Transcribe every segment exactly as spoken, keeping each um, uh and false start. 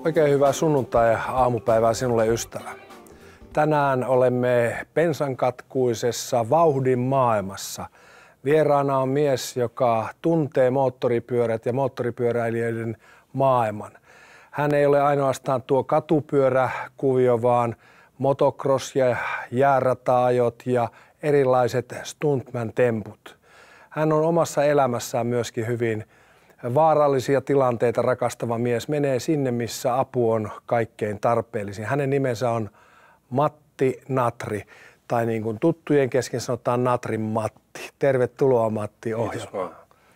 Oikein hyvää sunnuntai-aamupäivää sinulle, ystävä. Tänään olemme bensankatkuisessa vauhdin maailmassa. Vieraana on mies, joka tuntee moottoripyörät ja moottoripyöräilijöiden maailman. Hän ei ole ainoastaan tuo katupyöräkuvio, vaan motocross- ja jäärata-ajot ja erilaiset stuntman-temput. Hän on omassa elämässään myöskin hyvin vaarallisia tilanteita rakastava mies, menee sinne, missä apu on kaikkein tarpeellisin. Hänen nimensä on Matti Natri, tai niin kuin tuttujen kesken sanotaan Natrin Matti. Tervetuloa Matti ohjelmaan.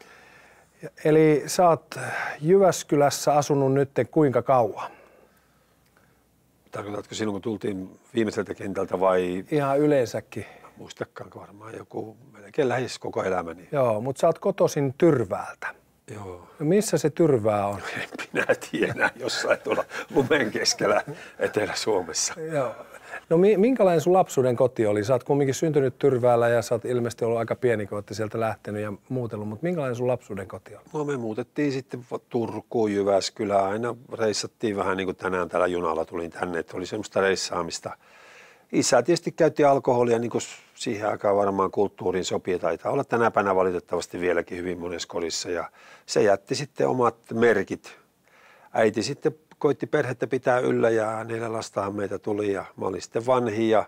Eli sä oot Jyväskylässä asunut nyt kuinka kauan? Tarkoitatko silloin, kun tultiin viimeiseltä kentältä vai? Ihan yleensäkin. Muistakaan varmaan joku melkein lähes koko elämäni. Joo, mutta sä oot kotoisin Tyrväältä. Joo. No missä se Tyrvää on? En minä tiedä, jossain tuolla lumen keskellä Etelä-Suomessa. Joo. No minkälainen sun lapsuuden koti oli? Sä oot kumminkin syntynyt Tyrväällä ja sä oot ilmeisesti ollut aika pieni, kun ootte sieltä lähtenyt ja muutellut, mutta minkälainen sun lapsuuden koti oli? No me muutettiin sitten Turkuun, Jyväskylään, aina reissattiin vähän niin kuin tänään täällä junalla tulin tänne, että oli semmoista reissaamista. Isä tietysti käytti alkoholia, niin kuin siihen aikaan varmaan kulttuuriin sopii, taitaa olla tänä päivänä valitettavasti vieläkin hyvin monessa kodissa ja se jätti sitten omat merkit. Äiti sitten koitti perhettä pitää yllä ja neljä lastahan meitä tuli ja mä olin sitten vanhi ja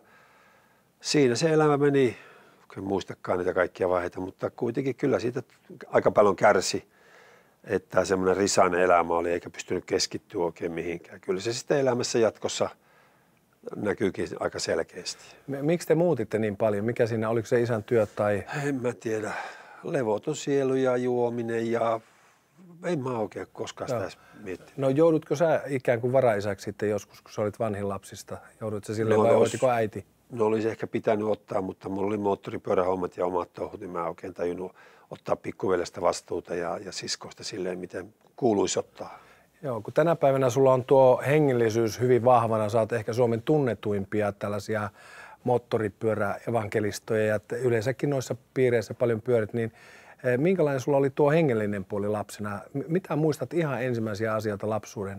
siinä se elämä meni, en muistakaan niitä kaikkia vaiheita, mutta kuitenkin kyllä siitä aika paljon kärsi, että semmoinen risainen elämä oli eikä pystynyt keskittyä oikein mihinkään. Kyllä se sitten elämässä jatkossa näkyykin aika selkeästi. Miksi te muutitte niin paljon? Mikä siinä, oliko se isän työ tai? En mä tiedä. Levoton sielu ja juominen ja en mä oikein koskaan sitä edes miettinyt. No joudutko sä ikään kuin varaisäksi sitten joskus, kun sä olit vanhin lapsista? Joudutko sä silleen no, vai oletko äiti? No olisi ehkä pitänyt ottaa, mutta mulla oli moottoripyörähommat ja omat touhut, niin mä oikein tajunnut ottaa pikkuvelestä vastuuta ja, ja siskosta silleen, miten kuuluisi ottaa. Joo, kun tänä päivänä sulla on tuo hengellisyys hyvin vahvana, sä oot ehkä Suomen tunnetuimpia tällaisia moottoripyöräevankelistoja ja yleensäkin noissa piireissä paljon pyörit, niin minkälainen sulla oli tuo hengellinen puoli lapsena? Mitä muistat ihan ensimmäisiä asioita lapsuuden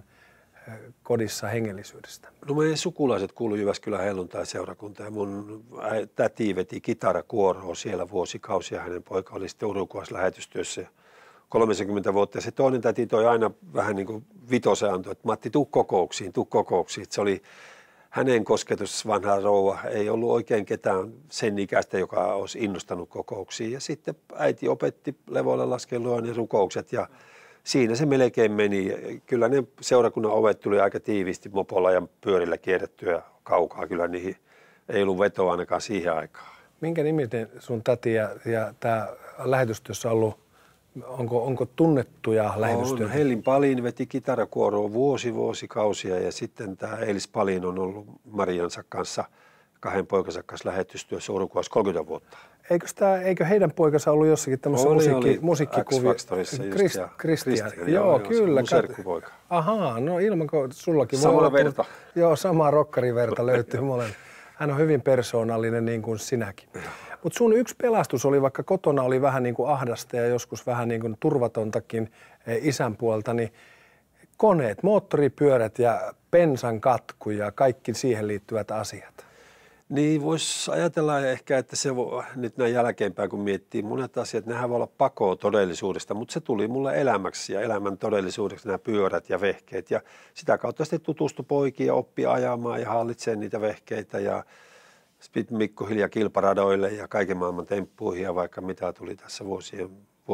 kodissa hengellisyydestä? No meidän sukulaiset kuului Jyväskylän helluntai-seurakuntaan ja mun täti veti kitarakuoroa siellä vuosikausia. Hänen poika oli sitten Uruguayssa lähetystyössä kolmekymmentä vuotta ja se toinen täti toi aina vähän niin kuin vitosen antoi, että Matti, tuu kokouksiin, tuu kokouksiin. Se oli hänen kosketus vanha rouva, ei ollut oikein ketään sen ikäistä, joka olisi innostanut kokouksiin. Ja sitten äiti opetti levolle laskelua ne rukoukset ja siinä se melkein meni. Kyllä ne seurakunnan ovet tuli aika tiiviisti mopolla ja pyörillä kierrettyä kaukaa. Kyllä niihin ei ollut vetoa ainakaan siihen aikaan. Minkä niminen sun täti ja, ja tämä lähetystyössä on ollut? Onko, onko tunnettuja lähetystyötä? On. Hellin Palin veti kitarakuoroa vuosi vuosikausia ja sitten tämä Eilis Palin on ollut Mariansa kanssa, kahden poikansa kanssa lähetystyössä Uruguayssa kolmekymmentä vuotta. Eikö, tämä, eikö heidän poikansa ollut jossakin tämmöisessä musiikki, musiikkikuviossa? Krist, Kristian. Joo, joo, kyllä. Mun serkkupoika. Ahaa, no ilman sullakin. Samaa verta. Joo, samaa rokkariverta löytyy molemmat. Hän on hyvin persoonallinen niin kuin sinäkin. Mutta sun yksi pelastus oli, vaikka kotona oli vähän niin kuin ahdasta ja joskus vähän niin kuin turvatontakin isän puolta, niin koneet, moottoripyörät ja bensan katku ja kaikki siihen liittyvät asiat. Niin voisi ajatella ehkä, että se voi, nyt näin jälkeenpäin kun miettii monet asiat, nehän voi olla pakoa todellisuudesta, mutta se tuli mulle elämäksi ja elämän todellisuudeksi nämä pyörät ja vehkeet ja sitä kautta sitten tutustui poikiin ja oppi ajamaan ja hallitsemaan niitä vehkeitä ja sitten pikkuhiljaa kilparadoille ja kaiken maailman temppuihin ja vaikka mitä tuli tässä vuosien,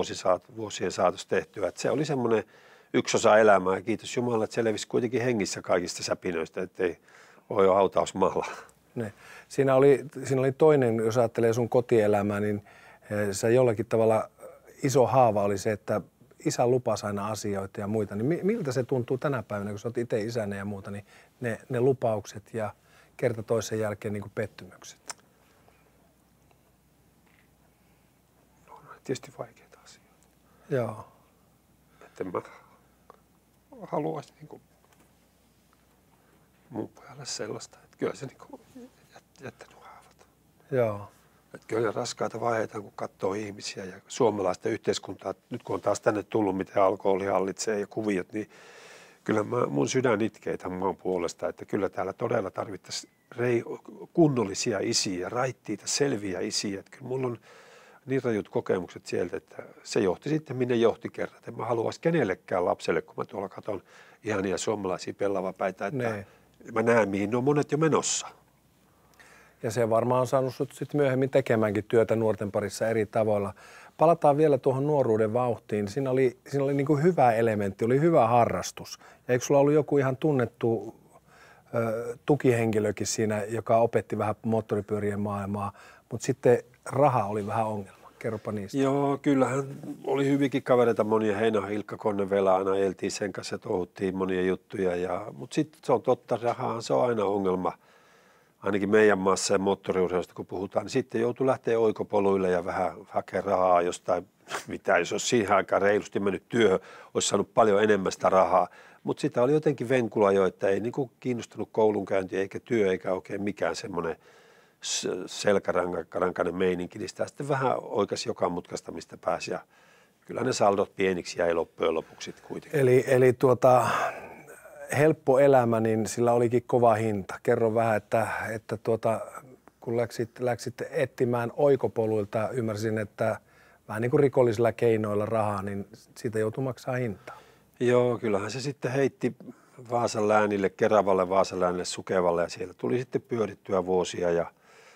vuosien saatossa tehtyä. Että se oli semmoinen yksi osa elämää ja kiitos Jumalalle, että selvisi kuitenkin hengissä kaikista säpinöistä, ettei ole jo hautausmaalla. Ne. Siinä oli, siinä oli toinen, jos ajattelee sun kotielämää, niin se jollakin tavalla iso haava oli se, että isä lupasi aina asioita ja muita. Niin miltä se tuntuu tänä päivänä, kun sä oot itse isänä ja muuta, niin ne, ne lupaukset ja kerta toisen jälkeen niin kuin pettymykset? No, tietysti vaikeita asioita. Joo. Että mä haluaisin niin kuin mun pojalle sellaista, että kyllä se niin kuin jättänyt haavat. Joo. Että kyllä ne raskaita vaiheita, kun katsoo ihmisiä ja suomalaista yhteiskuntaa, nyt kun on taas tänne tullut, miten alkoholi hallitsee ja kuviot, niin kyllä mä, mun sydän itkee tämän maan puolesta, että kyllä täällä todella tarvittaisiin rei, kunnollisia isiä, raittiita, selviä isiä. Että kyllä mulla on niin rajut kokemukset sieltä, että se johti sitten minne johti kerran. En mä haluaisi kenellekään lapselle, kun mä tuolla katson ihania suomalaisia pellavapäitä, että ne. Mä näen, mihin ne on monet jo menossa. Ja se varmaan on saanut sut sit myöhemmin tekemäänkin työtä nuorten parissa eri tavoilla. Palataan vielä tuohon nuoruuden vauhtiin. Siinä oli, siinä oli niin kuin hyvä elementti, oli hyvä harrastus. Ja eikö sulla ollut joku ihan tunnettu ö, tukihenkilökin siinä, joka opetti vähän moottoripyörien maailmaa, mutta sitten raha oli vähän ongelma. Kerropa niistä. Joo, kyllähän oli hyvinkin kavereita monia. Heino Ilkka Konnevela aina eltiin sen kanssa ja touhuttiin monia juttuja. Ja, mutta sitten se on totta, rahahan se on aina ongelma. Ainakin meidän maassa ja moottoriurheilusta kun puhutaan, niin sitten joutuu lähteä oikopoluille ja vähän hakea rahaa jostain, mitä jos olisi siihen aikaan reilusti mennyt työhön, olisi saanut paljon enemmän sitä rahaa. Mutta sitä oli jotenkin venkula jo, että ei niinku kiinnostanut koulunkäynti eikä työ eikä oikein mikään semmoinen selkärankainen meininki. Niin sitä sitten vähän oikasi joka mutkasta, mistä pääsi. Ja kyllä ne saldot pieniksi jäi loppujen lopuksi kuitenkin. Eli, eli tuota... helppo elämä, niin sillä olikin kova hinta. Kerro vähän, että, että tuota, kun läksit, läksit etsimään oikopoluilta, ymmärsin, että vähän niin kuin rikollisilla keinoilla rahaa, niin siitä joutui maksaa hintaa. Joo, kyllähän se sitten heitti Vaasan läänille, Keravalle, Vaasan läänille, Sukevalle ja siellä tuli sitten pyörittyä vuosia ja,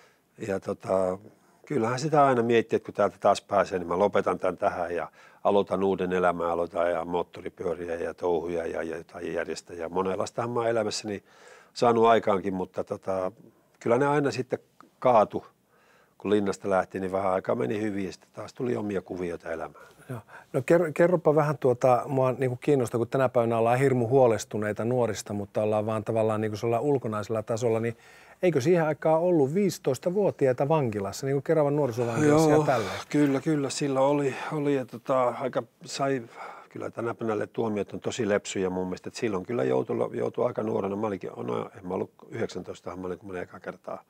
ja tota, kyllähän sitä aina miettii, että kun täältä taas pääsee, niin mä lopetan tämän tähän ja aloitan uuden elämän, aloitan ja moottoripyöriä ja touhuja ja, ja jotain järjestäjää. Monenlaistahan mä oon elämässäni saanut aikaankin, mutta tota, kyllä ne aina sitten kaatu, kun linnasta lähti, niin vähän aikaa meni hyvin ja sitten taas tuli omia kuvioita elämään. Joo. No kerro, kerropa vähän tuota, mua niin kuin kiinnostaa, kun tänä päivänä ollaan hirmu huolestuneita nuorista, mutta ollaan vaan tavallaan niin kuin ulkonaisella tasolla, niin eikö siihen aikaan ollut viisitoistavuotiaita vankilassa, niin kuin Keravan nuorisovankilassa ja tälleen? Kyllä, kyllä. Silloin oli, oli ja tota, aika sai, kyllä tänä päivänä tuomiot on tosi lepsuja mun mielestä, että silloin kyllä joutui, joutui aika nuorena. Mä olinkin, no, en mä ollut yhdeksäntoista, mä olin kun mä eka kertaa.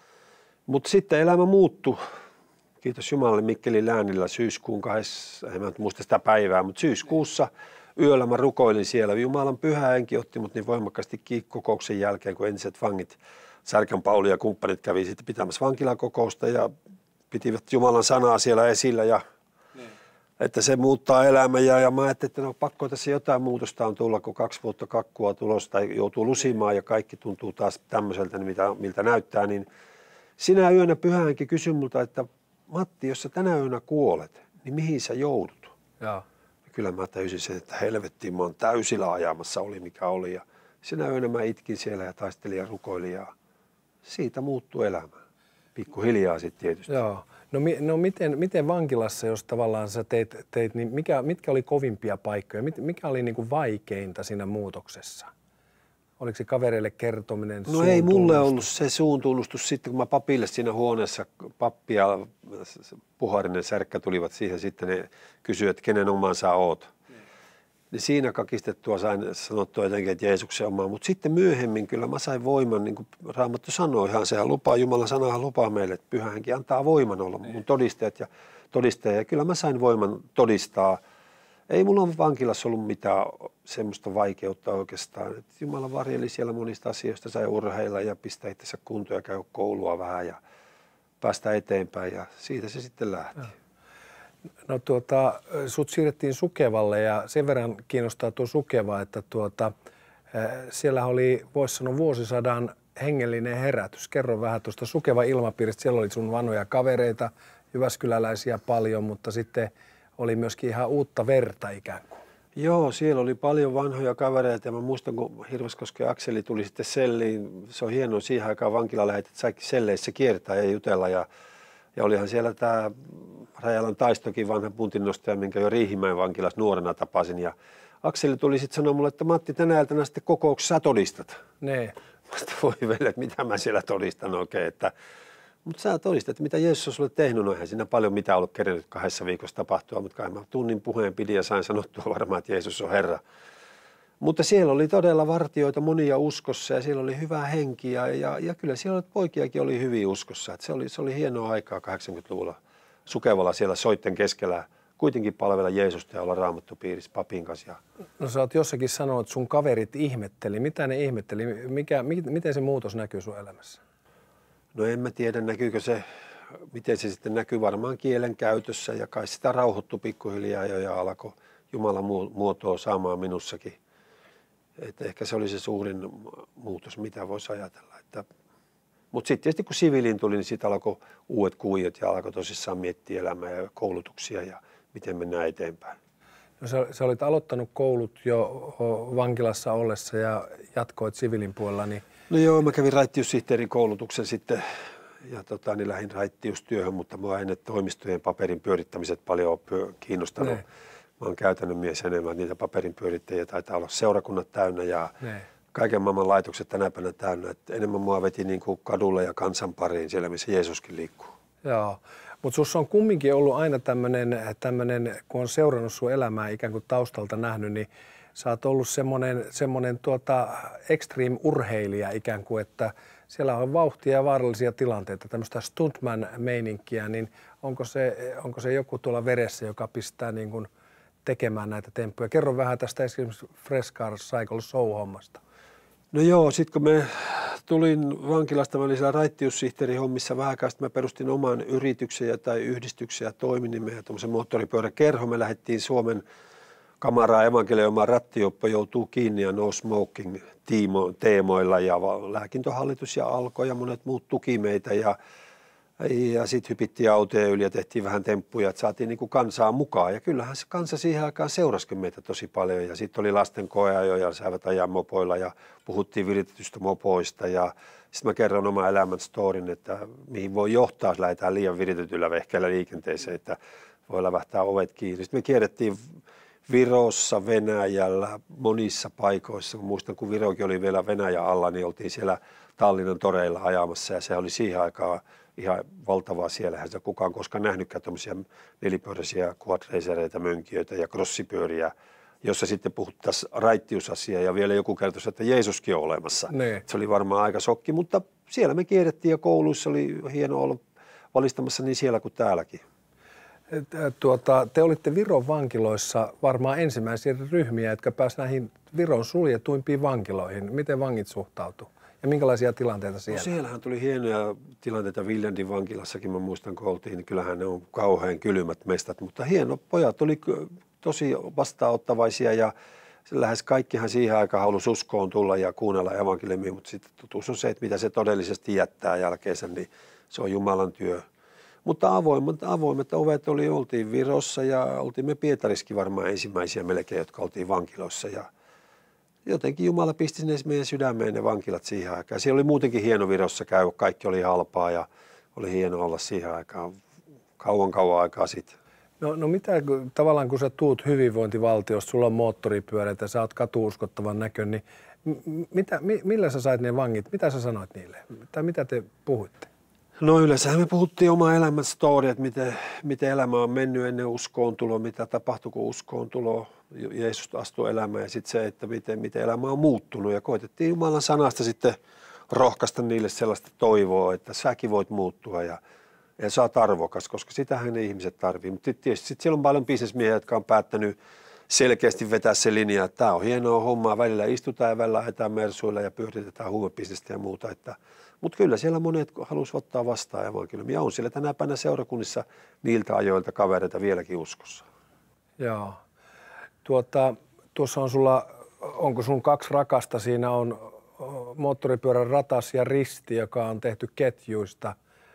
Mutta sitten elämä muuttui. Kiitos Jumalalle Mikkelin läänillä syyskuun kahdessa, en mä muista sitä päivää, mutta syyskuussa yöllä mä rukoilin siellä. Jumalan pyhä henki otti mut niin voimakkaasti kokouksen jälkeen, kun entiset vangit, Särkän Pauli ja kumppanit kävi sitten pitämässä vankilakokousta ja pitivät Jumalan sanaa siellä esillä ja ne. Että se muuttaa elämää ja, ja mä ajattelin, että no pakko tässä jotain muutosta on tulla, kun kaksi vuotta kakkua tulossa tai joutuu lusimaan ja kaikki tuntuu taas tämmöiseltä, mitä, miltä näyttää, niin sinä yönä pyhä henki kysyi multa, että Matti, jos sä tänä yönä kuolet, niin mihin sä joudut? Ja. Kyllä mä täysin sen, että helvettiin, mä oon täysillä ajamassa, oli mikä oli. Ja sinä yönä mä itkin siellä ja taistelin ja rukoilin ja siitä muuttui elämä. Pikkuhiljaa sitten tietysti. Joo. No, no miten, miten vankilassa, jos tavallaan sä teit, teit niin mikä, mitkä oli kovimpia paikkoja? Mikä oli niin kuin vaikeinta siinä muutoksessa? Oliko se kavereille kertominen? No ei mulle ollut se suuntunnustus sitten, kun mä papille siinä huoneessa, pappi ja Puharinen Särkkä tulivat siihen sitten, ne kysyivät, että kenen oman sä oot. Mm. Niin siinä kakistettua sain sanottua jotenkin, että Jeesuksen omaa, mutta sitten myöhemmin kyllä mä sain voiman, niin kuin Raamattu sanoi, ihan sehän lupaa, Jumalan sanahan lupaa meille, että Pyhä Henki antaa voiman olla mun todisteet ja todisteet, ja kyllä mä sain voiman todistaa. Ei mulla ole vankilassa ollut mitään semmoista vaikeutta oikeastaan. Et Jumala varjeli siellä monista asioista, sai urheilla ja pistää itsensä kuntoon ja käy koulua vähän ja päästä eteenpäin ja siitä se sitten lähti. No tuota, sut siirrettiin Sukevalle ja sen verran kiinnostaa tuo Sukeva, että tuota, siellä oli, voisi sanoa, vuosisadan hengellinen herätys. Kerro vähän tuosta Sukevan ilmapiiristä. Siellä oli sun vanhoja kavereita, jyväskyläläisiä paljon, mutta sitten oli myöskin ihan uutta verta ikään kuin. Joo, siellä oli paljon vanhoja kavereita ja mä muistan, kun Hirvaskosken Akseli tuli sitten selliin. Se on hienoa siihen aikaan vankilaläheet, että sai selleissä kiertää ja jutella. Ja, ja olihan siellä tämä Rajalan Taistokin, vanha puntinnostaja, minkä jo Riihimäen vankilassa nuorena tapasin. Ja Akseli tuli sitten sanoa mulle, että Matti, tänä iltana sitten kokouksessa todistat. Ne. Mä sitten voi velle, että mitä mä siellä todistan oikein, että mutta sä todistat, että mitä Jeesus on sulle tehnyt, no eihän siinä paljon mitään ollut kerennyt kahdessa viikossa tapahtua, mutta kai mä tunnin puheen pidin ja sain sanottua varmaan, että Jeesus on Herra. Mutta siellä oli todella vartijoita monia uskossa ja siellä oli hyvää henkiä ja, ja kyllä siellä poikiakin oli hyviä uskossa. Että se, oli, se oli hienoa aikaa kahdeksankymmentäluvulla Sukevalla siellä soitten keskellä kuitenkin palvella Jeesusta ja olla raamattupiirissä papin kanssa. No sä oot jossakin sanonut, että sun kaverit ihmetteli. Mitä ne ihmetteli? Mikä, miten se muutos näkyy sun elämässä? No en mä tiedä, näkyykö se, miten se sitten näkyy varmaan kielen käytössä ja kai sitä rauhoittui pikkuhiljaa jo ja alkoi Jumalan muotoa saamaan minussakin. Että ehkä se oli se suurin muutos, mitä voisi ajatella. Että, mutta sitten tietysti kun siviiliin tuli, niin sitten alkoi uudet kuviot ja alkoi tosissaan miettiä elämää ja koulutuksia ja miten mennään eteenpäin. No sä, sä olit aloittanut koulut jo vankilassa ollessa ja jatkoit siviilin puolella. Niin... No joo, mä kävin raittiussihteerin koulutuksen sitten ja tota, niin lähdin raittiustyöhön, mutta mua ennen toimistojen paperin pyörittämiset paljon on kiinnostanut. Ne. Mä oon käytännön mies enemmän, niitä paperin pyörittäjiä taitaa olla seurakunnat täynnä ja ne. Kaiken maailman laitokset tänä päivänä täynnä. Et enemmän mua veti niin kuin kadulle ja kansan pariin siellä, missä Jeesuskin liikkuu. Joo, mutta sussa on kumminkin ollut aina tämmöinen, kun on seurannut sun elämää ikään kuin taustalta nähnyt, niin sä oot ollut semmoinen, semmoinen tuota extreme-urheilija ikään kuin, että siellä on vauhtia ja vaarallisia tilanteita, tämmöistä stuntman-meininkiä, niin onko se, onko se joku tuolla veressä, joka pistää niin kuin tekemään näitä temppuja? Kerro vähän tästä esimerkiksi Fresh Car Cycle Show-hommasta. No joo, sitten kun me tulin vankilasta, mä olin siellä raittiussihteerin hommissa vähän aikaa, mä perustin oman yrityksen tai yhdistyksen ja toimin, niin meidän tuommoisen moottoripyöräkerho. Me lähdettiin Suomen kamaraan evankelioimaan rattioppa joutuu kiinni ja no smoking teemoilla ja lääkintöhallitus ja Alko ja monet muut tuki meitä ja Ja sitten hypittiin autoja yli ja tehtiin vähän temppuja, että saatiin niinku kansaa mukaan. Ja kyllähän se kansa siihen aikaan seurasikin meitä tosi paljon. Ja sitten oli lasten koeajo ja saivat ajaa mopoilla ja puhuttiin viritetystä mopoista. Ja sitten mä kerron oman elämän storin, että mihin voi johtaa, jos lähdetään liian viritetyllä vehkeellä liikenteeseen, että voi lävähtää ovet kiinni. Sitten me kierrettiin Virossa, Venäjällä, monissa paikoissa. Mä muistan, kun Virokin oli vielä Venäjän alla, niin oltiin siellä Tallinnan toreilla ajamassa ja se oli siihen aikaan ihan valtavaa. Siellähän se kukaan koskaan nähnytkään tämmöisiä nelipyöräisiä quadracereita, mönkijöitä ja crossipyöriä, jossa sitten puhuttaisiin raittiusasiaa ja vielä joku kertoi, että Jeesuskin on olemassa. Ne. Se oli varmaan aika shokki, mutta siellä me kierrettiin ja kouluissa oli hieno olla valistamassa niin siellä kuin täälläkin. Tuota, te olitte Viron vankiloissa varmaan ensimmäisiä ryhmiä, jotka pääsivät näihin Viron suljetuimpiin vankiloihin. Miten vangit suhtautuivat? Ja minkälaisia tilanteita siellä? No siellähän tuli hienoja tilanteita Viljandin vankilassakin, mä muistan kun oltiin, niin kyllähän ne on kauhean kylmät mestat, mutta hieno, pojat oli tosi vastaanottavaisia ja lähes kaikkihan siihen aikaan halusi uskoon tulla ja kuunnella evankeliumia, mutta sitten totuus on se, että mitä se todellisesti jättää jälkeensä, niin se on Jumalan työ. Mutta avoimet, avoimet ovet oli, oltiin Virossa ja oltiin me Pietariskin varmaan ensimmäisiä melkein, jotka oltiin vankiloissa ja jotenkin Jumala pisti sinne meidän sydämeen ne vankilat siihen aikaan. Siellä oli muutenkin hieno Virossa käydä, kaikki oli halpaa ja oli hieno olla siihen aikaan, kauan kauan aikaa sitten. No, no mitä tavallaan kun sä tuut hyvinvointivaltiosta, sulla on moottoripyörät ja sä oot katuuskottavan näköinen, niin mitä, millä sä sait ne vangit, mitä sä sanoit niille? Tai mitä te puhuitte? No yleensähän me puhuttiin oma elämän story, että miten, miten elämä on mennyt ennen uskoontuloa, mitä tapahtui kun uskoontuloa. Jeesus astui elämään ja sitten se, että miten, miten elämä on muuttunut ja koitettiin Jumalan sanasta sitten rohkaista niille sellaista toivoa, että säkin voit muuttua ja, ja sä oot arvokas, koska sitähän ne ihmiset tarvii. Mutta tietysti sitten siellä on paljon bisnesmiehiä, jotka on päättänyt selkeästi vetää se linja, että tämä on hienoa hommaa, välillä istutaan ja välillä lähdetään mersuilla ja pyöritetään huumebisnestä ja muuta. Että, mutta kyllä siellä monet halusivat ottaa vastaan evankeliumia. On siellä tänä päivänä seurakunnissa niiltä ajoilta kavereita vieläkin uskossa. Joo. Tuota, tuossa on sulla, onko sun kaksi rakasta, siinä on moottoripyörän ratas ja risti, joka on tehty ketjuista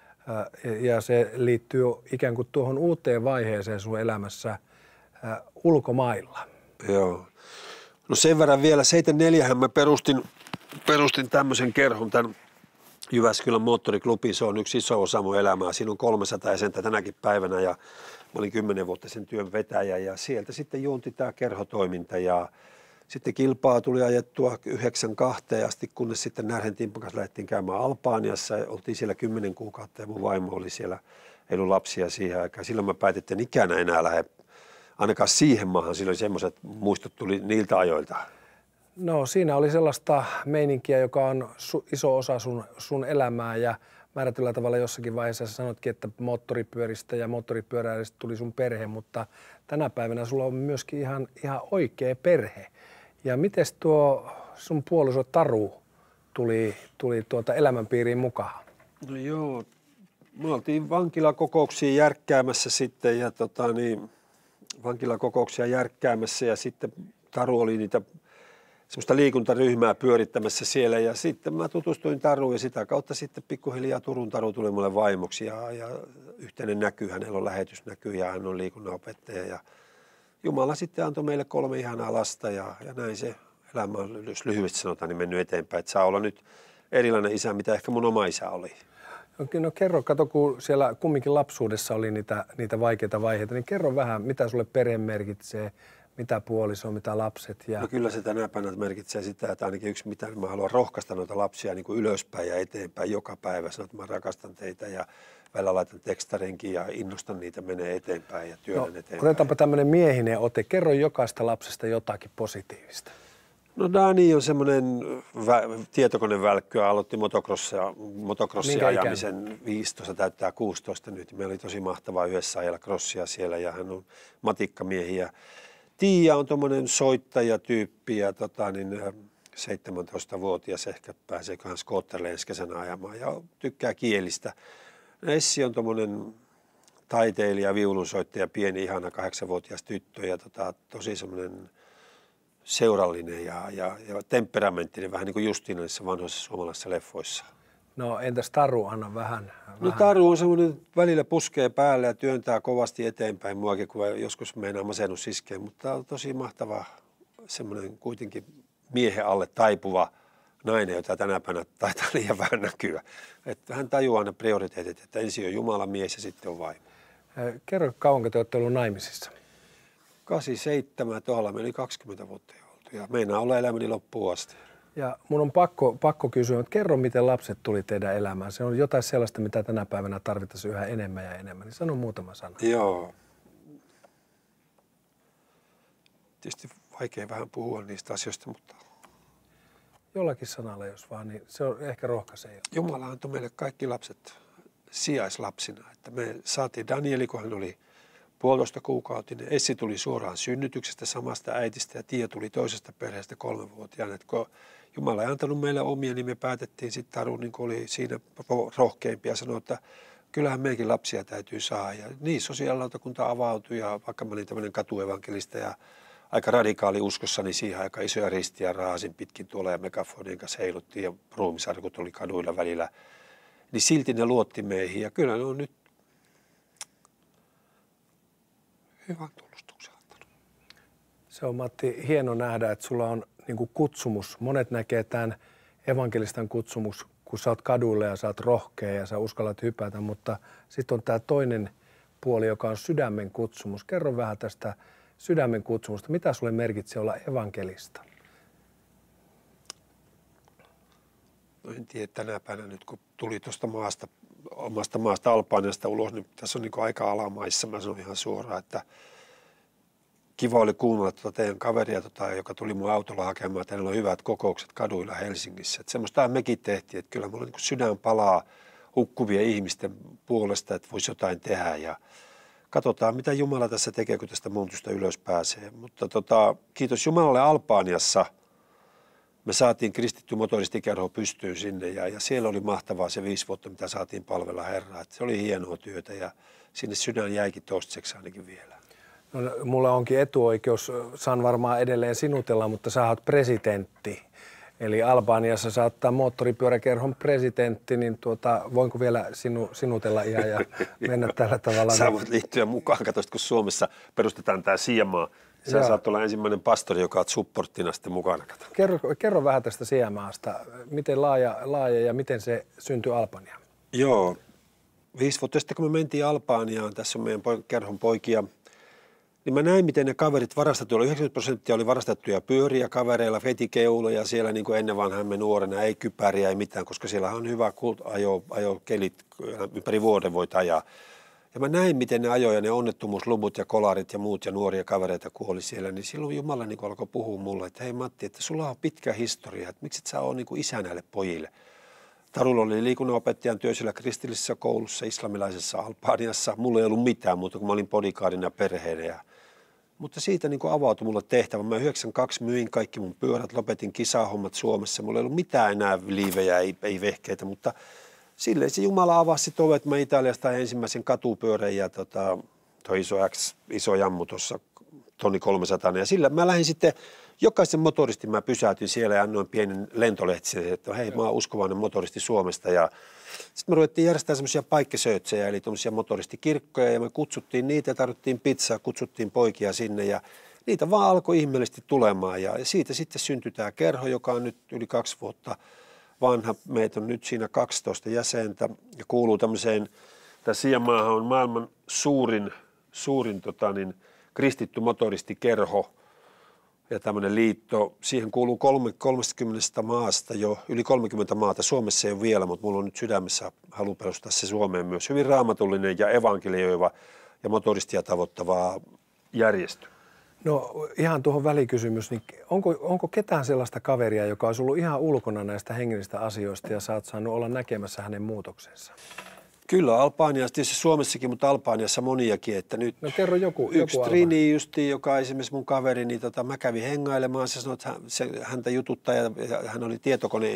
ja se liittyy ikään kuin tuohon uuteen vaiheeseen sun elämässä ulkomailla. Joo. No sen verran vielä, seitsemänkymmentäneljä mä perustin, perustin tämmöisen kerhon, tämän Jyväskylän moottoriklubi, se on yksi iso osa mun elämää. Siinä on kolmesataa jäsentä tänäkin päivänä ja mä olin kymmenen vuotta sen työn vetäjä ja sieltä sitten juonti tämä kerhotoiminta ja sitten kilpaa tuli ajettua yhdeksän kahteen asti, kunnes sitten Närhen Timpun kanssa lähdettiin käymään Albaaniassa. Oltiin siellä kymmenen kuukautta ja mun vaimo oli siellä, ei ollut lapsia siihen aikaan. Silloin mä päätin, että en ikänä enää lähde ainakaan siihen maahan. Silloin semmoiset muistot tuli niiltä ajoilta. No siinä oli sellaista meininkiä, joka on su- iso osa sun, sun elämää ja määrätyllä tavalla jossakin vaiheessa sanotkin, että moottoripyöristä ja moottoripyöräilystä tuli sun perhe, mutta tänä päivänä sulla on myöskin ihan, ihan oikea perhe. Ja miten tuo sun puoliso Taru tuli, tuli tuota elämänpiiriin mukaan? No joo, me oltiin vankilakokouksia järkkäämässä sitten ja tota niin, vankilakokouksia järkkäämässä ja sitten Taru oli niitä semmoista liikuntaryhmää pyörittämässä siellä ja sitten mä tutustuin Taruun ja sitä kautta sitten pikkuhiljaa Turun Taru tuli mulle vaimoksi ja, ja yhteinen näky, hänellä on lähetysnäky ja hän on liikunnanopettaja ja Jumala sitten antoi meille kolme ihanaa lasta ja, ja näin se elämä on, jos lyhyesti sanotaan, niin mennyt eteenpäin, että saa olla nyt erilainen isä, mitä ehkä mun oma isä oli. No kerro, kato, kun siellä kumminkin lapsuudessa oli niitä, niitä vaikeita vaiheita, niin kerro vähän, mitä sulle perhe merkitsee, mitä puoliso, mitä lapset. Ja... No kyllä se tänä päivänä merkitsee sitä, että ainakin yksi, mitä mä haluan rohkaista noita lapsia niin kuin ylöspäin ja eteenpäin joka päivä. Sanoin, että mä rakastan teitä ja välillä laitan tekstarinkin ja innostan niitä menee eteenpäin ja työnnän no, eteenpäin. Otetaanpa tämmöinen miehinen ote. Kerro jokaista lapsesta jotakin positiivista. No Dani on semmoinen vä- tietokonevälkkyä, aloitti motocrossia, motocrossia ajamisen viisitoista, täyttää kuusitoista nyt. Meillä oli tosi mahtavaa yhdessä ajalla crossia siellä ja hän on matikkamiehiä. Tiia on tuommoinen soittajatyyppi ja tota, niin, seitsemäntoistavuotias ehkä pääseeköhän skootterille ensi kesänä ajamaan ja tykkää kielistä. Essi on tuommoinen taiteilija, viulunsoittaja, pieni ihana kahdeksanvuotias tyttö ja tota, tosi semmoinen seurallinen ja, ja, ja temperamenttinen, vähän niin kuin Justiina niissä vanhoissa suomalaisissa leffoissa. No entäs Taru, anna vähän. No Taru on semmoinen, välillä puskee päälle ja työntää kovasti eteenpäin muakin, kun joskus meinaa masennus iskee, mutta on tosi mahtava semmoinen kuitenkin miehen alle taipuva nainen, jota tänä päivänä taitaa liian vähän näkyä. Että hän tajuaa ne prioriteetit, että ensin on Jumalan mies ja sitten on vaimo. Kerro, kauanko te olette ollut naimisissa? kahdeksankymmentäseitsemän tuolla meni kaksikymmentä vuotta jo oltu ja meinaa olla elämäni loppuun asti. Ja mun on pakko, pakko kysyä, että kerro, miten lapset tuli teidän elämään. Se on jotain sellaista, mitä tänä päivänä tarvittaisiin yhä enemmän ja enemmän. Niin sano muutama sana. Joo. Tietysti vaikea vähän puhua niistä asioista, mutta... Jollakin sanalla, jos vaan, niin se on ehkä rohkaisee. Jumala antoi meille kaikki lapset sijaislapsina. Että me saatiin Danieli, kun hän oli puolitoista kuukautinen. Essi tuli suoraan synnytyksestä samasta äitistä ja Tiia tuli toisesta perheestä kolmenvuotiaana. Että kun Jumala ei antanut meille omia, niin me päätettiin sitten Taru, niin oli siinä rohkeampi ja sanoi, että kyllähän meidänkin lapsia täytyy saada. Ja niin sosiaalilautakunta avautui ja vaikka mä olin tämmöinen katuevankelista ja aika radikaali uskossa, niin siihen aika isoja ristiä raasin pitkin tuolla ja megafonien kanssa heiluttiin ja ruumisarkut oli kaduilla välillä. Niin silti ne luotti meihin ja kyllä ne on nyt hyvän tunnustuksen antanut. Se on, Matti, hieno nähdä, että sulla on niin kuin kutsumus. Monet näkee tämän evankelistan kutsumus, kun sä oot kaduilla ja sä oot rohkea ja sä uskallat hypätä, mutta sitten on tämä toinen puoli, joka on sydämen kutsumus. Kerro vähän tästä sydämen kutsumusta. Mitä sulle merkitsee olla evankelista? No en tiedä, tänä päivänä nyt kun tuli tuosta maasta, omasta maasta Albaniasta ulos, niin tässä on niin aika alamaissa. Mä sanon ihan suoraan, että kiva oli kuunnella tuota teidän kaveria, tota, joka tuli mun autolla hakemaan, että hänellä on hyvät kokoukset kaduilla Helsingissä. Että semmoista mekin tehtiin, että kyllä mulla niin sydän palaa hukkuvien ihmisten puolesta, että voisi jotain tehdä ja katsotaan, mitä Jumala tässä tekee, kun tästä muuntusta ylös pääsee. Mutta tota, kiitos Jumalalle Albaniassa. Me saatiin kristitty motoristikerho pystyyn sinne ja, ja siellä oli mahtavaa se viisi vuotta, mitä saatiin palvella Herraa. Että se oli hienoa työtä ja sinne sydän jäikin toistaiseksi ainakin vielä. No, mulla onkin etuoikeus, saan varmaan edelleen sinutella, mutta sä oot presidentti. Eli Albaniassa saattaa moottoripyöräkerhon presidentti, niin tuota, voinko vielä sinu, sinutella ihan ja mennä tällä tavalla? Sä voit liittyä mukaan, katsoit, kun Suomessa perustetaan tämä Siemaa. Sä Joo. saat olla ensimmäinen pastori, joka on supporttina sitten mukana. Kerro, kerro vähän tästä Siemaasta. Miten laaja, laaja ja miten se syntyi Albaniaan? Joo, viisi vuotta sitten kun me mentiin Albaniaan, tässä on meidän kerhon poikia, niin mä näin, miten ne kaverit varastettuja, yhdeksänkymmentä prosenttia oli varastettuja pyöriä kavereilla, vetikeuloja siellä niin kuin ennen vanhaan me nuorena, ei kypäriä, ei mitään, koska siellä on hyvä kult, ajo, ajo kelit, ympäri vuoden voit ajaa. Ja mä näin, miten ne ajoi ja ne onnettomuusluvut ja kolarit ja muut ja nuoria kavereita kuoli siellä. Niin silloin Jumala niin alkoi puhua mulle, että hei Matti, että sulla on pitkä historia, että miksi et sä ole niin kuin isä näille pojille. Tarulla oli liikunnanopettajan työ siellä kristillisessä koulussa, islamilaisessa Albaniassa. Mulla ei ollut mitään muuta, kun mä olin bodyguardina perheenä. Mutta siitä niin kuin avautui mulle tehtävä. Mä yhdeksänkymmentäkaksi myin kaikki mun pyörät, lopetin kisahommat Suomessa. Mulla ei ollut mitään enää liivejä, ei, ei vehkeitä, mutta silleen se Jumala avasi ovet. Mä Italiasta ensimmäisen katupyörän ja tota, toi iso X, iso jammu tuossa tonni kolmesataa. Ja sillä mä lähdin sitten, jokaisen motoristin mä pysäytin siellä ja annoin pienen lentolehtisen, että hei, mä oon uskovainen motoristi Suomesta. Ja sitten me ruvettiin järjestämään semmoisia paikkesöötsejä, eli tuommoisia motoristikirkkoja, ja me kutsuttiin niitä, tarvittiin pizzaa, kutsuttiin poikia sinne, ja niitä vaan alkoi ihmeellisesti tulemaan. Ja siitä sitten syntyi tämä kerho, joka on nyt yli kaksi vuotta vanha. Meitä on nyt siinä kaksitoista jäsentä, ja kuuluu tämmöiseen, tämä Siianmaahan on maailman suurin, suurin tota niin, kristitty motoristikerho, ja tämmöinen liitto, siihen kuuluu kolme, kolmekymmentä maasta jo, yli kolmekymmentä maata. Suomessa ei ole vielä, mutta mulla on nyt sydämessä halu perustaa se Suomeen myös. Hyvin raamatullinen ja evankelioiva ja motoristia tavoittava järjestö. No ihan tuohon välikysymys, niin onko, onko ketään sellaista kaveria, joka olisi ollut ihan ulkona näistä hengellisistä asioista ja sä oot saanut olla näkemässä hänen muutoksensa? Kyllä, Albaniassa, tietysti Suomessakin, mutta Albaniassa moniakin, että nyt no, kerro joku, yksi joku Trini justi, joka on esimerkiksi mun kaveri, niin tota, mä kävin hengailemaan, se sanoi, että hän, se, häntä jututtaa ja hän oli tietokone,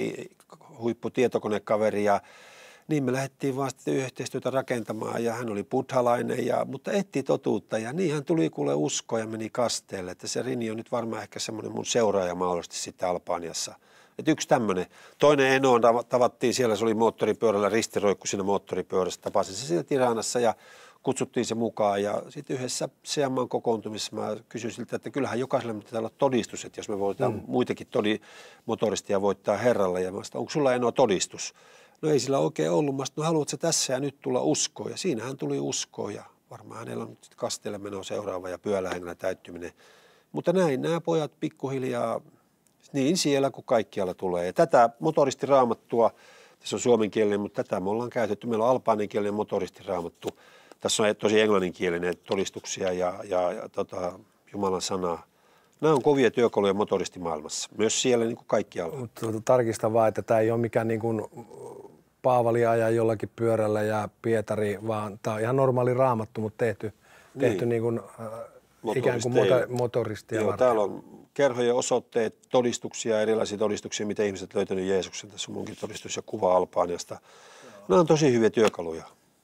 huipputietokonekaveri ja niin me lähdettiin vaan sitten yhteistyötä rakentamaan ja hän oli buddhalainen, ja, mutta etsi totuutta ja niin hän tuli kuule uskoa ja meni kasteelle, että se Rini on nyt varmaan ehkä semmoinen mun seuraaja mahdollisesti sitten Albaniassa. Että yksi tämmöinen. Toinen Enoon tavattiin siellä, se oli moottoripyörällä, ristiroikku siinä moottoripyörässä. Tapasin se siellä Tiranassa ja kutsuttiin se mukaan. Ja sitten yhdessä Seamaan kokoontumisessa mä kysyin siltä, että kyllähän jokaisella pitää olla todistus, että jos me voidaan mm. muitakin todi, motoristia voittaa herralla. Ja mä sanoin, onko sulla Eno todistus? No ei sillä oikein ollut. Mä sanoin, no haluatko tässä ja nyt tulla uskoon? Ja siinähän tuli uskoon ja varmaan hänellä on nyt kasteelle meno seuraava ja pyölähengellä täyttyminen. Mutta näin nämä pojat pikkuhiljaa. Niin siellä kuin kaikkialla tulee. Ja tätä motoristiraamattua, tässä on suomenkielinen, mutta tätä me ollaan käytetty. Meillä on albaanikielinen motoristiraamattu. Tässä on tosi englanninkielinen todistuksia ja, ja, ja tota, Jumalan sanaa. Nämä on kovia työkaluja motoristimaailmassa, myös siellä niin kuin kaikkialla. Mutta tarkistan vaan, että tämä ei ole mikään niin kuin Paavali ajaa jollakin pyörällä ja Pietari, vaan tämä on ihan normaali raamattu, mutta tehty, tehty niin. Niin kuin, äh, ikään kuin motor, motoristia varten. Täällä on kerhojen osoitteet, todistuksia, erilaisia todistuksia, mitä ihmiset löytänyt Jeesuksen. Tässä on munkin todistus ja kuva Albaniasta. Nämä on tosi hyviä työkaluja.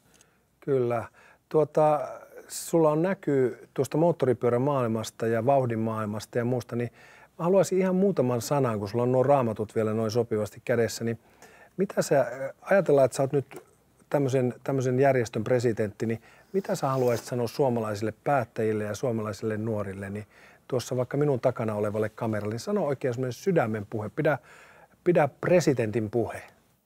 Kyllä. Tuota, sulla on näkyy tuosta moottoripyörän maailmasta ja vauhdin maailmasta ja muusta, niin mä haluaisin ihan muutaman sanan, kun sulla on nuo raamatut vielä noin sopivasti kädessä, niin mitä sä, ajatellaan, että sä oot nyt tämmöisen, tämmöisen järjestön presidentti, niin mitä sä haluaisit sanoa suomalaisille päättäjille ja suomalaisille nuorille, niin tuossa vaikka minun takana olevalle kameralle, niin sano oikein semmoinen sydämen puhe, pidä, pidä presidentin puhe.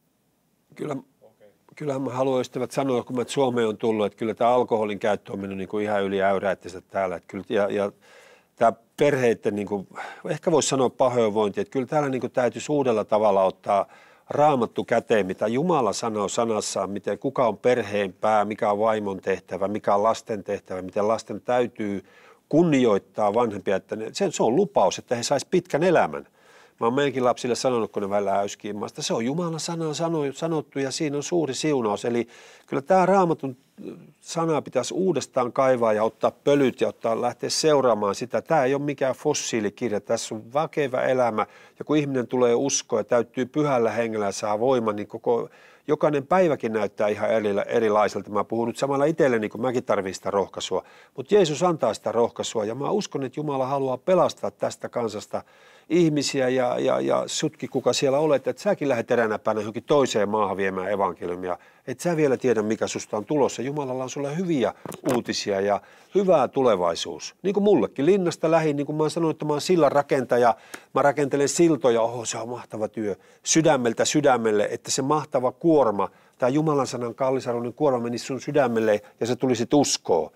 Kyllä, kyllähän mä haluan ystävät sanoa, kun mä Suomeen on tullut, että kyllä tämä alkoholin käyttö on mennyt niin kuin ihan yli äyräittistä täällä. Että kyllä, ja, ja tämä perheiden, niin kuin, ehkä voisi sanoa pahoinvointi, että kyllä täällä niin kuin täytyisi uudella tavalla ottaa raamattu käteen, mitä Jumala sanoo sanassaan, miten kuka on perheen pää, mikä on vaimon tehtävä, mikä on lasten tehtävä, miten lasten täytyy kunnioittaa vanhempia, että ne, se, se on lupaus, että he sais pitkän elämän. Mä oon meidänkin lapsille sanonut, kun ne välillä äyskii maasta, se on Jumalan sana sanottu ja siinä on suuri siunaus. Eli kyllä tämä Raamatun sana pitäisi uudestaan kaivaa ja ottaa pölyt ja ottaa, lähteä seuraamaan sitä. Tämä ei ole mikään fossiilikirja, tässä on väkevä elämä ja kun ihminen tulee uskoa ja täyttyy pyhällä hengellä ja saa voiman, niin koko jokainen päiväkin näyttää ihan erilaiselta. Mä puhun nyt samalla itselleni, kun mäkin tarvitsen sitä rohkaisua. Mutta Jeesus antaa sitä rohkaisua ja mä uskon, että Jumala haluaa pelastaa tästä kansasta ihmisiä ja, ja, ja sutki, kuka siellä olet, että säkin lähdet eräänä päivänä johonkin toiseen maahan viemään evankeliumia. Että sä vielä tiedä, mikä susta on tulossa. Jumalalla on sulle hyviä uutisia ja hyvää tulevaisuus. Niin kuin mullekin linnasta lähin, niin kuin mä oon sanonut, että mä oon sillan rakentaja. Mä rakentelen siltoja, oho se on mahtava työ. Sydämeltä sydämelle, että se mahtava kuorma, tämä Jumalan sanan kallisarvoinen kuorma menisi sun sydämelle ja sä tulisit uskoon.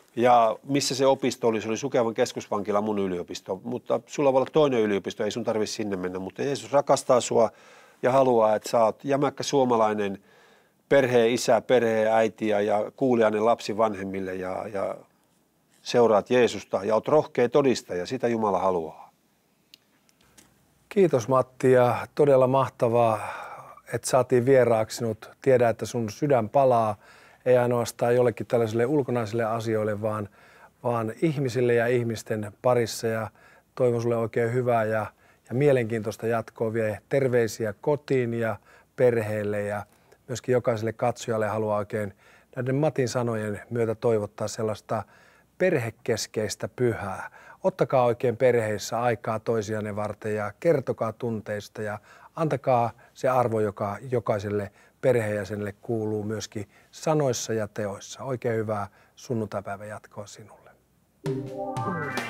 Ja missä se opisto oli, se oli Sukevan keskusvankila mun yliopisto, mutta sulla voi olla toinen yliopisto, ei sun tarvitse sinne mennä, mutta Jeesus rakastaa sua ja haluaa, että sä oot jämäkkä suomalainen perheen isä, perheen äiti ja, ja kuulijainen lapsi vanhemmille ja, ja seuraat Jeesusta ja olet rohkea todistaja, sitä Jumala haluaa. Kiitos Matti ja todella mahtavaa, että saatiin vieraaksi sinut. Tiedä, että sun sydän palaa, ei ainoastaan jollekin tällaisille ulkonaisille asioille, vaan, vaan ihmisille ja ihmisten parissa. Ja toivon sulle oikein hyvää ja, ja mielenkiintoista jatkoa. Vie terveisiä kotiin ja perheelle ja myöskin jokaiselle katsojalle haluaa oikein näiden Matin sanojen myötä toivottaa sellaista perhekeskeistä pyhää. Ottakaa oikein perheissä aikaa toisianne varten ja kertokaa tunteista ja antakaa se arvo, joka jokaiselle perheenjäsenelle kuuluu myöskin sanoissa ja teoissa. Oikein hyvää sunnuntaipäivän jatkoa sinulle.